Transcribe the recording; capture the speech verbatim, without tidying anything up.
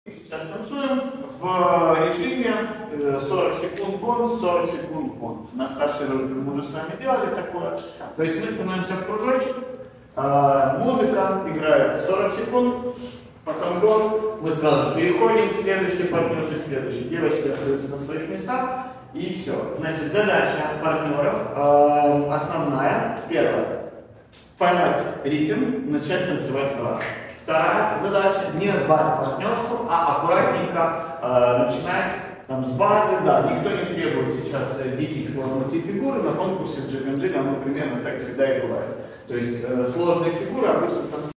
Сейчас танцуем в режиме сорок секунд гон, сорок секунд гон. На старшей группе мы уже с вами делали такое. То есть мы становимся в кружочек, музыка играет сорок секунд, потом гон, мы сразу переходим, следующий партнерши, следующий. Девочки остаются на своих местах и все. Значит, задача партнеров основная, первая, понять ритм, начать танцевать раз. Вторая задача — не рвать партнершу, а аккуратненько э, начинать там, с базы. Да, никто не требует сейчас диких сложностей фигуры. На конкурсе в джиг энд джиг оно примерно так всегда и бывает. То есть э, сложные фигуры обычно там